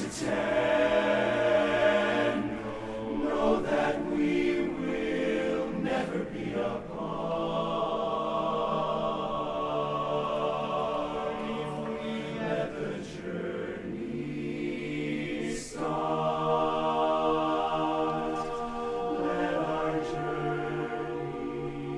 pretend. Know that we will never be apart. If we let the journey start, let our journey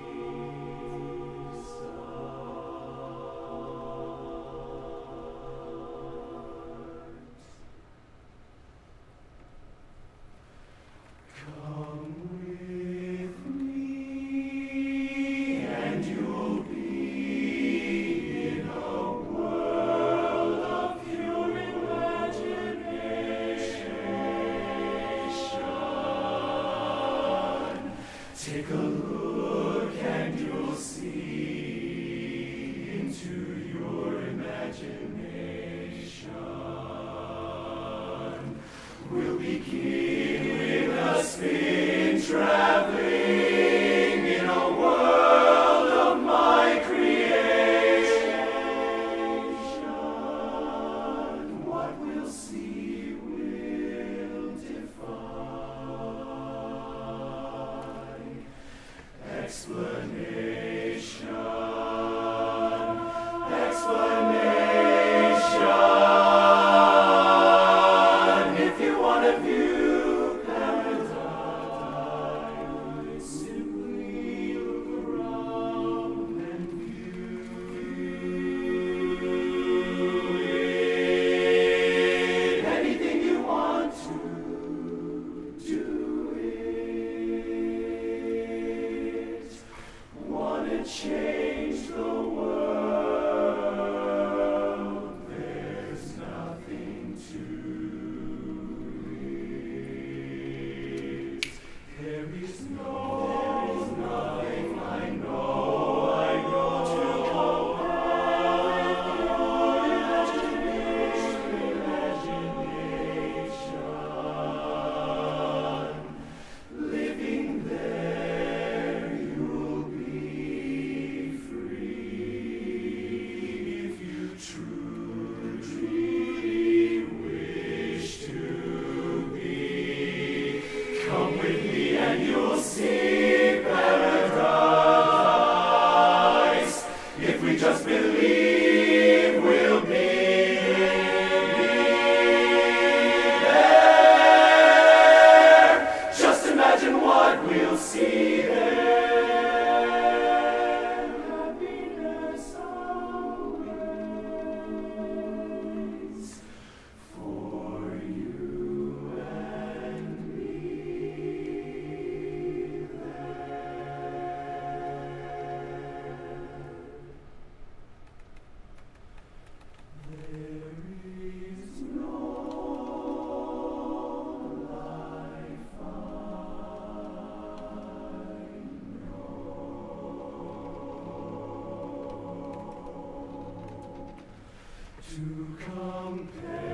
Come with me, and you'll be in a world of pure imagination. Take a look, and you'll see into your imagination. We'll begin with a spin, traveling in a world of my creation. What we'll see will defy explanation. If you want to view paradise, simply look around and view it. Anything you want to do it. Want to change the world? There's nothing to it. There is nothing I know to compare with your imagination. Living there, you'll be free if you truly wish to be. Come with me and you'll see paradise. If we just believe, we'll be there. Just imagine what we'll see there. Happiness always for you and me there. There is no life I know to compare.